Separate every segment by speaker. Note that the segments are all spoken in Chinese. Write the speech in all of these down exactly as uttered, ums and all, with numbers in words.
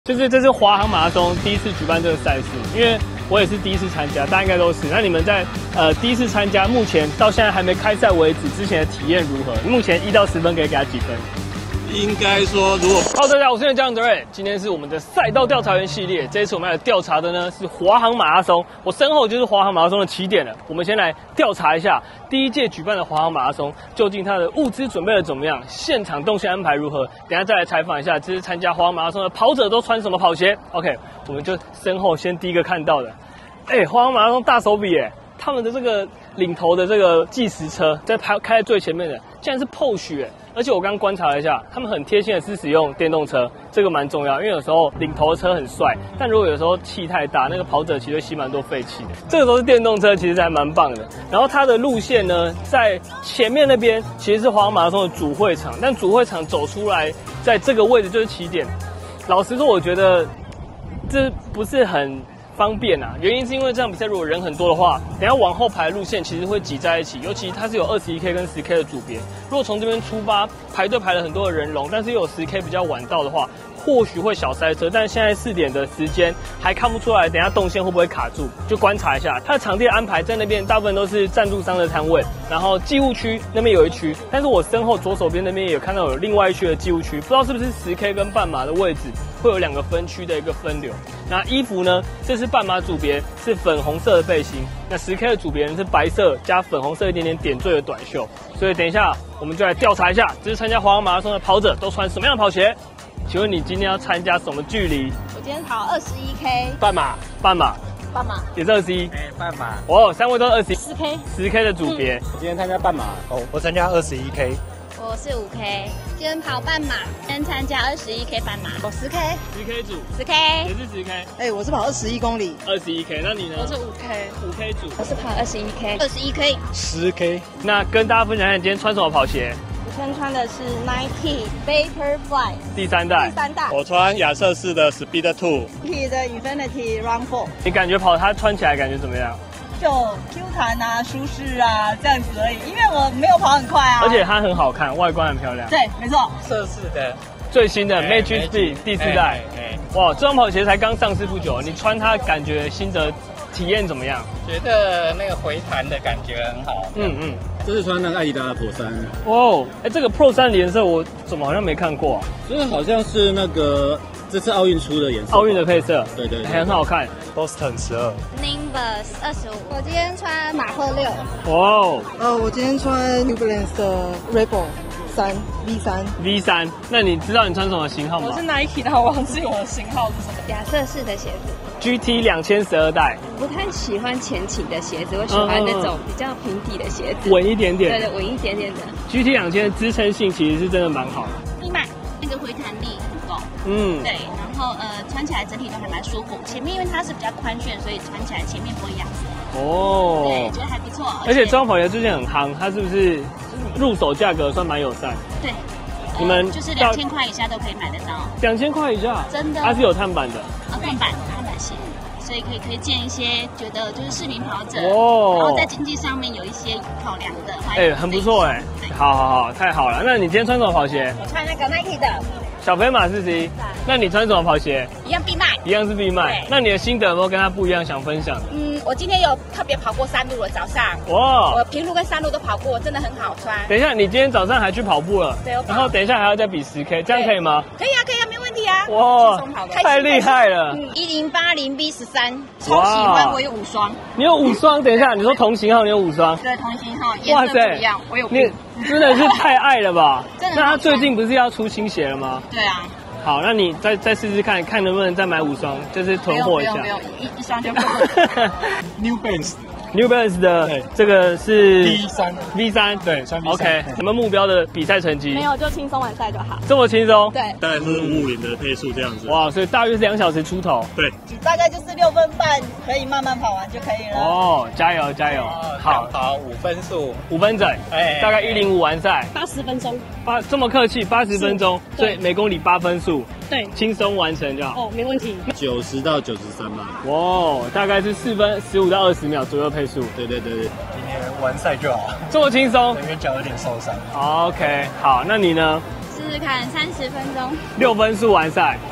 Speaker 1: 就是这是华航马拉松第一次举办这个赛事，因为我也是第一次参加，大家应该都是。那你们在呃第一次参加，目前到现在还没开赛为止，之前的体验如何？目前一到十分可以给他几分？
Speaker 2: 应该说，如果
Speaker 1: Hello， 大家好，我是江德瑞，今天是我们的赛道调查员系列。这一次我们要来调查的呢是华航马拉松，我身后就是华航马拉松的起点了。我们先来调查一下第一届举办的华航马拉松，究竟它的物资准备的怎么样，现场动线安排如何？等一下再来采访一下，这次参加华航马拉松的跑者都穿什么跑鞋 ？OK， 我们就身后先第一个看到的，哎、欸，华航马拉松大手笔哎，他们的这个领头的这个计时车在开开在最前面的，竟然是 Porsche 哎。而且我刚观察了一下，他们很贴心的是使用电动车，这个蛮重要，因为有时候领头的车很帅，但如果有时候气太大，那个跑者其实会吸蛮多废气的。这个时候是电动车，其实还蛮棒的。然后它的路线呢，在前面那边其实是华航马拉松的主会场，但主会场走出来，在这个位置就是起点。老实说，我觉得这不是很方便啊，原因是因为这场比赛如果人很多的话，等一下往后排的路线其实会挤在一起，尤其它是有 二十一 K 跟 十 K 的组别。如果从这边出发，排队排了很多的人龙，但是又有 十 K 比较晚到的话，或许会小塞车。但现在四点的时间还看不出来，等一下动线会不会卡住，就观察一下。它的场地的安排在那边大部分都是赞助商的摊位，然后寄物区那边有一区，但是我身后左手边那边也有看到有另外一区的寄物区，不知道是不是 十 K 跟半马的位置会有两个分区的一个分流。那衣服呢？这是半马组别是粉红色的背心，那 十 K 的组别是白色加粉红色一点点点缀的短袖。所以等一下我们就来调查一下，这是参加华航马拉松的跑者都穿什么样的跑鞋？请问你今天要参加什么距离？
Speaker 3: 我今天跑二十一 K，
Speaker 1: 半马，半马，
Speaker 3: 半马
Speaker 1: 也是二十一，
Speaker 2: 哎，半马，
Speaker 1: 哦，三位都是二十一，
Speaker 3: 十 K，
Speaker 1: 十 K 的组别。
Speaker 2: 我今天参加半马，哦，我参加二十一 K，
Speaker 3: 我是五 K， 今天跑半马，今天参加二十一 K 半马，我十 K，
Speaker 1: 十 K 组，
Speaker 3: 十 K，
Speaker 1: 也是十 K，
Speaker 4: 哎、欸，我是跑二十一公里，
Speaker 1: 二十一 K， 那你呢？
Speaker 3: 我是五 K，
Speaker 1: 五 K 组，
Speaker 3: 我是跑二十一 K， 二十一 K，
Speaker 2: 十 K。
Speaker 1: 那跟大家分享一下，你今天穿什么跑鞋？
Speaker 3: 我今天穿的是 Nike Vaporfly
Speaker 1: 第三代，
Speaker 3: 第三代，
Speaker 2: 我穿亚瑟士的 Speed Two，
Speaker 4: Nike 的 Infinity Run Four，
Speaker 1: 你感觉跑它穿起来感觉怎么样？
Speaker 4: 就 Q 弹啊，舒适啊，这样子而已。因为我没有跑很快啊，
Speaker 1: 而且它很好看，外观很漂亮。
Speaker 4: 对，没错。
Speaker 2: 瑟士的
Speaker 1: 最新的
Speaker 2: Magic
Speaker 1: Magic Speed 第四代，
Speaker 2: 哎，
Speaker 1: 哇，这双跑鞋才刚上市不久，你穿它感觉心得体验怎么样？
Speaker 5: 觉得那个回弹的感觉很好。
Speaker 1: 嗯嗯。
Speaker 2: 这是穿那个艾迪达的 Pro 三，
Speaker 1: 哦，哎，这个 Pro 三的颜色我怎么好像没看过啊？
Speaker 2: 这个好像是那个这次奥运出的颜色，
Speaker 1: 奥运的配色，
Speaker 2: 对对对，
Speaker 1: 很好看。
Speaker 2: Boston 十二
Speaker 3: Nimbus 二十五，我今天穿马赫六，
Speaker 1: 哇哦，
Speaker 4: 呃，我今天穿 New Balance 的 Rebel 三 V 三
Speaker 1: V 三，那你知道你穿什么型号吗？
Speaker 4: 我是 Nike 的，我忘记我的型号是什么。
Speaker 3: 亚瑟士的鞋子。
Speaker 1: G T 两千十二代，
Speaker 3: 不太喜欢前倾的鞋子，我喜欢那种比较平底的鞋子，
Speaker 1: 稳一点点。
Speaker 3: 对对，稳一点点的。
Speaker 1: G T 两千的支撑性其实是真的蛮好的。
Speaker 6: 必买那个回弹力很够，
Speaker 1: 嗯，
Speaker 6: 对，然后呃穿起来整体都还蛮舒服。前面因为它是比较宽楦，所以穿起来前面不会压死。
Speaker 1: 哦，
Speaker 6: 对，觉得还不错。
Speaker 1: 而且这双跑鞋最近很夯，它是不是入手价格算蛮友善？
Speaker 6: 对，
Speaker 1: 你们
Speaker 6: 呃、就是两千块以下都可以买得到。
Speaker 1: 两千块以下，
Speaker 6: 真的？
Speaker 1: 它是有碳板的。
Speaker 6: 啊，碳板，碳板鞋。所以可以推荐一些觉得就是市民跑者，
Speaker 1: 哦，
Speaker 6: 然后在经济上面有一些考量的，
Speaker 1: 哎、欸，很不错哎、欸，好好好，太好了。那你今天穿什么跑鞋？
Speaker 3: 我穿那个 Nike 的
Speaker 1: 小飞马四十一。那你穿什么跑鞋？
Speaker 6: 一样必卖，
Speaker 1: 一样是必卖。那你的心得有没有跟他不一样想分享的？
Speaker 6: 嗯，我今天有特别跑过山路了，早上。
Speaker 1: 哇，
Speaker 6: 我平路跟山路都跑过，真的很好穿。
Speaker 1: 等一下，你今天早上还去跑步了？
Speaker 6: 对，
Speaker 1: 然后等一下还要再比十 K， 这样可以吗？
Speaker 6: 可以啊，可以啊，没问题啊。
Speaker 1: 哇，太厉害了！
Speaker 6: 一零八零 V 十三，超喜欢，我有五双。
Speaker 1: 你有五双？等一下，你说同型号你有五双？
Speaker 6: 对，同型号，颜色不一样，我有。
Speaker 1: 你真的是太爱了吧？
Speaker 6: 真的。
Speaker 1: 那他最近不是要出新鞋了吗？
Speaker 6: 对啊。
Speaker 1: 好，那你再再试试看看能不能再买五双，就是囤货一下。
Speaker 6: 不用不用，一一双就够了。
Speaker 2: New Balance
Speaker 1: New Balance 的这个是
Speaker 2: V 三
Speaker 1: V 三，
Speaker 2: 对，穿 V 三。
Speaker 1: OK， 什么目标的比赛成绩？
Speaker 3: 没有，就轻松完赛就好。
Speaker 1: 这么轻松？
Speaker 3: 对，
Speaker 2: 大概是五五零的配速这样子。
Speaker 1: 哇，所以大约是两小时出头。
Speaker 2: 对，
Speaker 4: 大概就是六分半，可以慢慢跑完就可以了。
Speaker 1: 哦，加油加油！
Speaker 5: 好，跑五分速，
Speaker 1: 五分整，哎，大概一零五完赛，
Speaker 3: 八十分钟。
Speaker 1: 八这么客气，八十分钟，所以每公里八分速。
Speaker 3: 对，
Speaker 1: 轻松完成就好。
Speaker 3: 哦，没问题。
Speaker 2: 九十到九十三吧。
Speaker 1: 哇，大概是四分十五到二十秒左右配速。
Speaker 2: 对对对对，今天完赛就好。
Speaker 1: 这么轻松？
Speaker 2: 因为脚有点受伤。
Speaker 1: OK， 好，那你呢？
Speaker 6: 试试看三十分钟。
Speaker 1: 六分速完赛。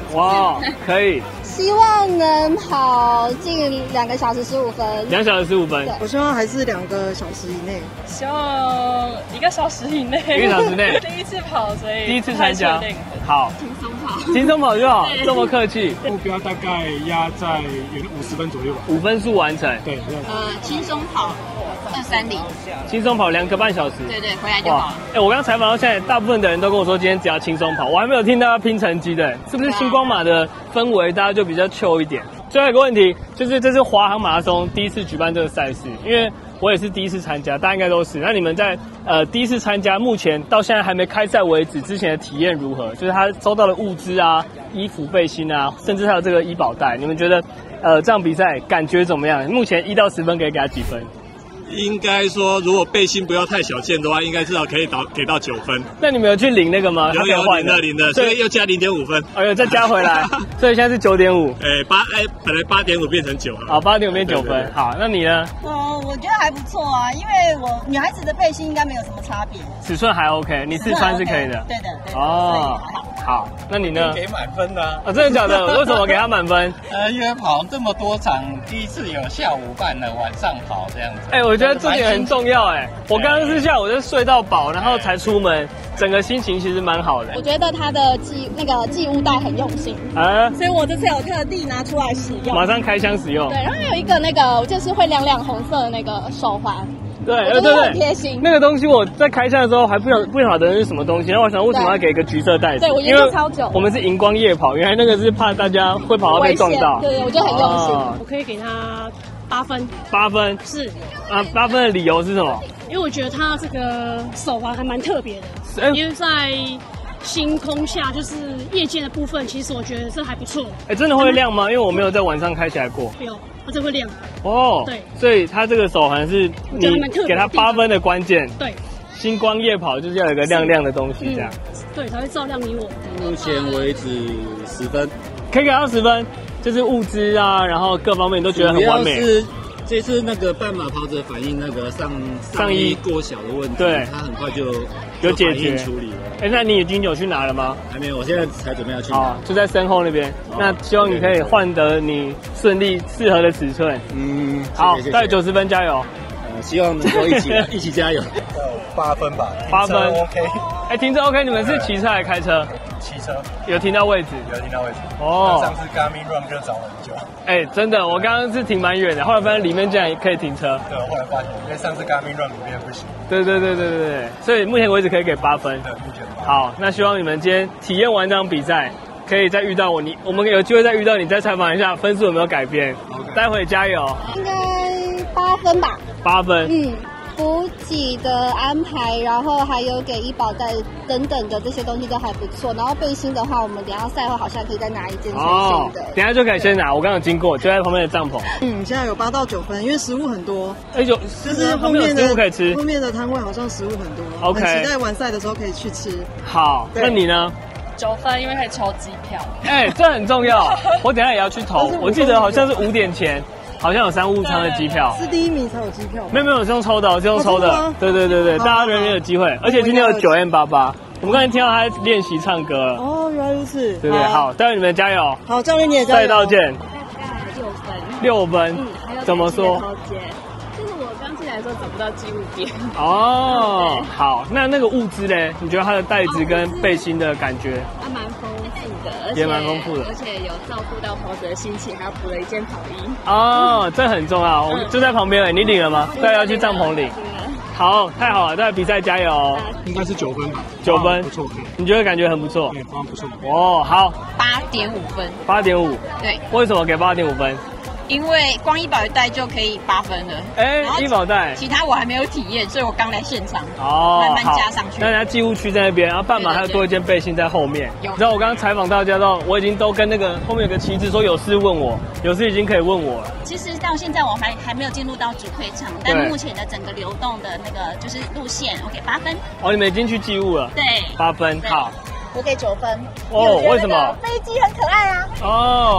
Speaker 1: 哇，可以，
Speaker 3: 希望能跑进两个小时十五分。
Speaker 1: 两小时十五分。
Speaker 7: 我希望还是两个小时以内。
Speaker 8: 希望一个小时以内。
Speaker 1: 一个小时内。
Speaker 8: 第一次跑，所以
Speaker 1: 第一次参加。好，
Speaker 6: 轻松跑，
Speaker 1: 轻松跑就好，这么客气。
Speaker 9: 目标大概压在五十分左右吧。
Speaker 1: 五分速完成。
Speaker 9: 对，
Speaker 6: 呃，轻松跑二三零，
Speaker 1: 轻松跑两个半小时。
Speaker 6: 对对，回来就好了。
Speaker 1: 哎，我刚采访到现在，大部分的人都跟我说今天只要轻松跑，我还没有听大家拼成绩的，是不是星光马的氛围大家就比较 chill 一点？最后一个问题就是这是华航马拉松第一次举办这个赛事，因为我也是第一次参加，大家应该都是。那你们在呃第一次参加，目前到现在还没开赛为止，之前的体验如何？就是他收到的物资啊、衣服、背心啊，甚至还有这个医保袋，你们觉得呃这场比赛感觉怎么样？目前一到十分可以给他几分？
Speaker 10: 应该说，如果背心不要太小件的话，应该至少可以到给到九分。
Speaker 1: 那你们有去领那个吗？
Speaker 10: 有有领的领的，所以又加零点五分。
Speaker 1: 哎呦，再加回来，所以现在是九点五。
Speaker 10: 哎，八哎，本来八点五变成九了。
Speaker 1: 好，八点五变九分。好，那你呢？
Speaker 4: 哦，我觉得还不错啊，因为我女孩子的背心应该没有什么差别，
Speaker 1: 尺寸还 OK， 你试穿是可以的。
Speaker 4: 对的，对的。
Speaker 1: 哦，好，那你呢？
Speaker 5: 给满分的啊！
Speaker 1: 啊，真的假的？为什么给他满分？
Speaker 5: 呃，因为跑这么多场，第一次有下午办的，晚上跑这样子。
Speaker 1: 哎，我觉得这点很重要哎。我刚刚是下午就睡到饱，然后才出门，整个心情其实蛮好的。
Speaker 3: 我觉得他的寄那个寄物袋很用心，
Speaker 1: 啊，
Speaker 4: 所以我这次有特地拿出来使用，
Speaker 1: 马上开箱使用。
Speaker 3: 对，然后还有一个那个就是会亮亮红色的那个手环。
Speaker 1: 对，
Speaker 3: 对对，很贴心。
Speaker 1: 那个东西我在开箱的时候还不晓不晓得是什么东西，然后我想为什么要给一个橘色袋子？
Speaker 3: 对，我研究超久。
Speaker 1: 我们是荧光夜跑，原来那个是怕大家会跑到被撞到。
Speaker 3: 对对，我觉得很用心。
Speaker 8: 我可以给他八分。
Speaker 1: 八分
Speaker 8: 是
Speaker 1: 啊，八分的理由是什么？
Speaker 8: 因为我觉得他这个手环还蛮特别的，因为在星空下就是夜间的部分，其实我觉得这还不错。
Speaker 1: 哎，真的会亮吗？因为我没有在晚上开起来过。
Speaker 8: 有，它这会亮。
Speaker 1: 哦，
Speaker 8: 对，
Speaker 1: 所以它这个手环是你给它八分的关键。
Speaker 8: 对，
Speaker 1: 星光夜跑就是要有一个亮亮的东西，这样。
Speaker 8: 对，才会照亮你我。
Speaker 2: 目前为止十分，
Speaker 1: 可以给到十分，就是物资啊，然后各方面都觉得很完美。
Speaker 2: 是这次那个半马跑者反映那个上上衣过小的问题，
Speaker 1: 对，
Speaker 2: 他很快就
Speaker 1: 有解决
Speaker 2: 处理了。
Speaker 1: 哎，那你已经有去拿了吗？
Speaker 2: 还没有，我现在才准备要去拿。
Speaker 1: 哦，就在身后那边。那希望你可以换得你顺利适合的尺寸。
Speaker 2: 嗯，
Speaker 1: 好，大概九十分，加油。
Speaker 2: 呃，希望能够一起一起加油。
Speaker 5: 八分吧，
Speaker 1: 八分
Speaker 5: OK。
Speaker 1: 哎，停车 OK， 你们是骑车还是开车？
Speaker 5: 骑车。
Speaker 1: 有停到位置？
Speaker 5: 有停到位置。
Speaker 1: 哦。
Speaker 5: 上次 Garmin Run 就找了很久。
Speaker 1: 哎，真的，我刚刚是停蛮远的，后来发现里面竟然可以停车。
Speaker 5: 对，后来发现，因为上次 Garmin Run 里面不行。
Speaker 1: 对对对对对对，所以目前为止可以给八分。
Speaker 5: 对，目前八分。
Speaker 1: 好，那希望你们今天体验完这场比赛，可以再遇到我，你我们有机会再遇到你，再采访一下分数有没有改变。Okay. 待会加油。
Speaker 3: 应该八分吧。
Speaker 1: 八分。
Speaker 3: 嗯。补给的安排，然后还有给医保袋等等的这些东西都还不错。然后背心的话，我们等一下赛后好像可以再拿一件新的。哦，
Speaker 1: 等一下就可以先拿。我刚刚经过，就在旁边的帐篷。
Speaker 7: 嗯，现在有八到九分，因为食物很多。
Speaker 1: 哎呦，
Speaker 7: 就是后面的
Speaker 1: 食物可以吃，
Speaker 7: 后面的摊位好像食物很多。
Speaker 1: OK，
Speaker 7: 很期待完赛的时候可以去吃。
Speaker 1: 好，那你呢？
Speaker 8: 九分，因为可以抽机票。
Speaker 1: 哎，这很重要。我等一下也要去投，我记得好像是五点前。好像有商务舱的机票，
Speaker 7: 是第一名才有机票。
Speaker 1: 没有没有，是用抽的，是用抽的。对对对对，大家人人有机会，而且今天有九 M 八八，我们刚才听到他练习唱歌了。
Speaker 7: 哦，原来如此。
Speaker 1: 对对，好，待会你们加油。
Speaker 7: 好，教练你也加油。
Speaker 1: 赛道见。
Speaker 6: 大概六分。
Speaker 1: 六分。嗯，怎么说？
Speaker 8: 就是我刚进来的时候找不到寄物点。
Speaker 1: 哦，好，那那个物资呢？你觉得它的袋子跟背心的感觉？
Speaker 6: 还蛮丰富的，
Speaker 1: 也蛮丰富的，
Speaker 6: 而且有照顾到跑者的心情，还有补了一件跑衣。
Speaker 1: 哦，这很重要，我们就在旁边。你领了吗？大家要去帐篷领。好，太好了，在比赛加油。
Speaker 9: 应该是九分吧？
Speaker 1: 九分，
Speaker 9: 不错。
Speaker 1: 你觉得感觉很不错？
Speaker 9: 对，非常不错。
Speaker 1: 哦，好。
Speaker 6: 八点五分。
Speaker 1: 八点五。
Speaker 6: 对。
Speaker 1: 为什么给八点五分？
Speaker 6: 因为光医保袋就可以八分了。
Speaker 1: 哎，医保袋。
Speaker 6: 其他我还没有体验，所以我刚来现场。
Speaker 1: 哦。
Speaker 6: 慢慢加上去。
Speaker 1: 那人家寄物区在那边，然后半马还有多一件背心在后面。有。然后我刚刚采访大家到，我已经都跟那个后面有个旗子说有事问我，有事已经可以问我了。
Speaker 6: 其实到现在我还还没有进入到主会场，但目前的整个流动的那个就是路线，我给八分。
Speaker 1: 哦，你们已经去寄物了。
Speaker 6: 对。
Speaker 1: 八分，好。
Speaker 4: 我给九分。
Speaker 1: 哦，为什么？
Speaker 4: 飞机很可爱啊。
Speaker 1: 哦。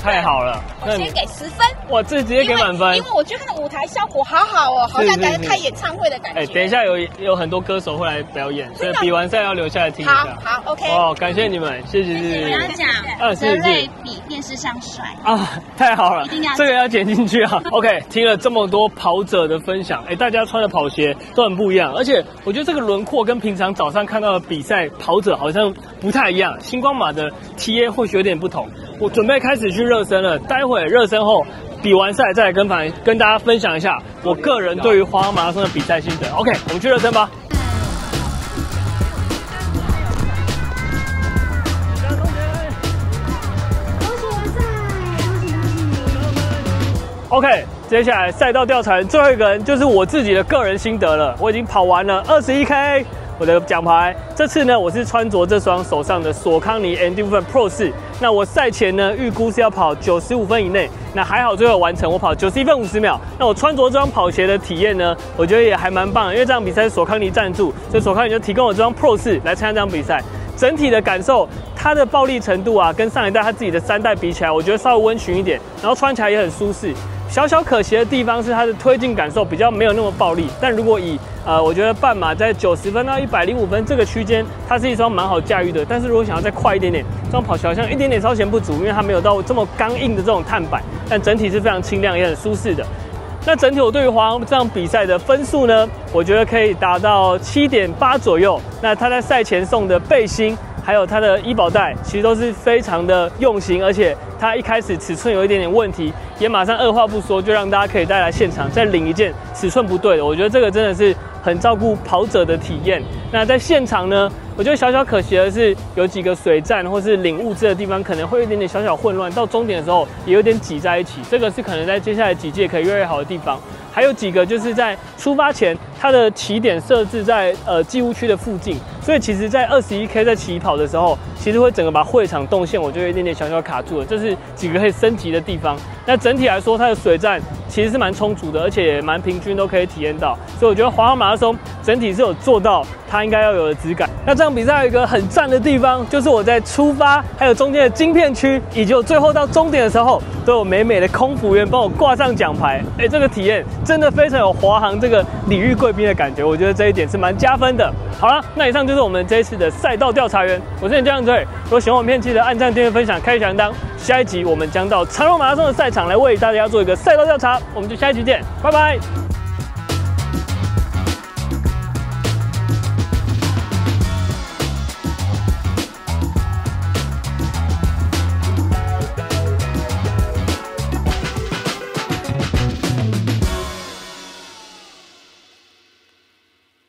Speaker 1: 太好了，
Speaker 11: 我先给十分。
Speaker 1: 哇，这直接给满分，
Speaker 11: 因为我觉得那个舞台效果好好哦，好像在看演唱会的感觉。
Speaker 1: 哎，等一下有有很多歌手会来表演，所以比完赛要留下来听一下。
Speaker 11: 好，好 ，OK。
Speaker 1: 哦，感谢你们，谢谢谢谢。
Speaker 6: 我要讲，
Speaker 1: 啊，
Speaker 6: 德瑞比电视上帅
Speaker 1: 啊，太好了，
Speaker 6: 一定要
Speaker 1: 这个要剪进去啊。OK， 听了这么多跑者的分享，哎，大家穿的跑鞋都很不一样，而且我觉得这个轮廓跟平常早上看到的比赛跑者好像不太一样。星光马的 T A 或许有点不同。我准备开始去热身了，待会热身后比完赛再来跟反跟大家分享一下我个人对于华航马拉松的比赛心得。OK， 我们去热身吧。OK， 接下来赛道调查最后一个人就是我自己的个人心得了。我已经跑完了二十一 K， 我的奖牌。这次呢，我是穿着这双手上的索康尼 Endurance Pro 四。那我赛前呢，预估是要跑九十五分以内。那还好，最后完成，我跑九十一分五十秒。那我穿着这双跑鞋的体验呢，我觉得也还蛮棒的，因为这场比赛是索康尼赞助，所以索康尼就提供我这双 Pro 四来参加这场比赛。整体的感受，它的暴力程度啊，跟上一代它自己的三代比起来，我觉得稍微温驯一点，然后穿起来也很舒适。小小可惜的地方是它的推进感受比较没有那么暴力，但如果以呃，我觉得半马在九十分到一百零五分这个区间，它是一双蛮好驾驭的。但是如果想要再快一点点，这双跑鞋好像一点点超前不足，因为它没有到这么刚硬的这种碳板，但整体是非常轻量也很舒适的。那整体我对于华航这场比赛的分数呢，我觉得可以达到 七点八 左右。那他在赛前送的背心，还有它的医保带，其实都是非常的用心，而且它一开始尺寸有一点点问题，也马上二话不说就让大家可以带来现场再领一件尺寸不对的。我觉得这个真的是很照顾跑者的体验。那在现场呢，我觉得小小可惜的是有几个水站或是领物资的地方可能会有一点点小小混乱，到终点的时候也有点挤在一起，这个是可能在接下来几届可以越来越好的地方。还有几个就是在出发前，它的起点设置在呃寄物区的附近，所以其实在二十一 K 在起跑的时候，其实会整个把会场动线，我觉得有一点点小小卡住了，这是几个可以升级的地方。那整体来说，它的水站其实是蛮充足的，而且也蛮平均，都可以体验到。所以我觉得华航马拉松整体是有做到它应该要有的质感。那这场比赛有一个很赞的地方，就是我在出发，还有中间的晶片区，以及我最后到终点的时候，都有美美的空服员帮我挂上奖牌。哎，这个体验真的非常有华航这个礼遇贵宾的感觉，我觉得这一点是蛮加分的。好了，那以上就是我们这一次的赛道调查员，我是你这样子。如果喜欢我影片，记得按赞、订阅、分享、开小铃铛。下一集我们将到长荣马拉松的赛场来为大家做一个赛道调查，我们就下一集见，拜拜。